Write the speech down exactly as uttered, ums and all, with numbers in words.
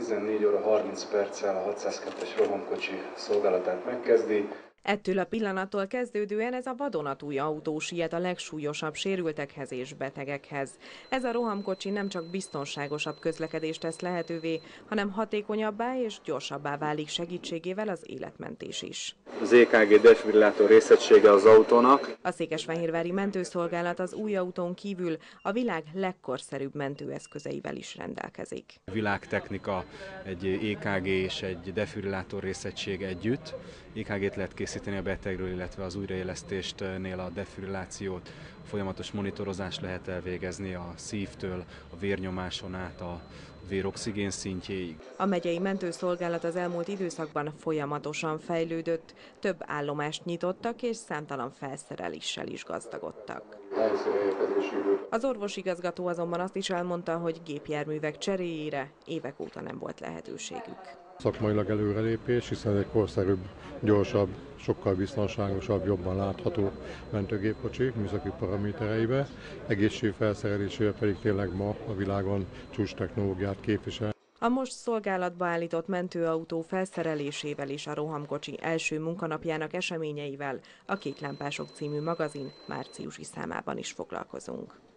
tizennégy óra harminc perccel a hatszázkettes rohamkocsi szolgálatát megkezdi. Ettől a pillanattól kezdődően ez a vadonatúj autó siet a legsúlyosabb sérültekhez és betegekhez. Ez a rohamkocsi nem csak biztonságosabb közlekedést tesz lehetővé, hanem hatékonyabbá és gyorsabbá válik segítségével az életmentés is. Az é ká gé defibrillátor részegysége az autónak. A székesfehérvári mentőszolgálat az új autón kívül a világ legkorszerűbb mentőeszközeivel is rendelkezik. A világtechnika, egy é ká gé és egy defibrillátor részegység együtt. é ká gét lehet készíteni a betegről, illetve az újraélesztésnél a defibrillációt, folyamatos monitorozást lehet elvégezni a szívtől, a vérnyomáson át a véroxigén szintjéig. A megyei mentőszolgálat az elmúlt időszakban folyamatosan fejlődött, több állomást nyitottak és számtalan felszereléssel is gazdagodtak. Az orvosigazgató azonban azt is elmondta, hogy gépjárművek cseréjére évek óta nem volt lehetőségük. Szakmailag előrelépés, hiszen egy korszerűbb, gyorsabb, sokkal biztonságosabb, jobban látható mentőgépkocsi műszaki paramétereibe, egészségfelszerelésével pedig tényleg ma a világon csúcs technológiát képvisel. A most szolgálatba állított mentőautó felszerelésével és a rohamkocsi első munkanapjának eseményeivel a Kéklámpások című magazin márciusi számában is foglalkozunk.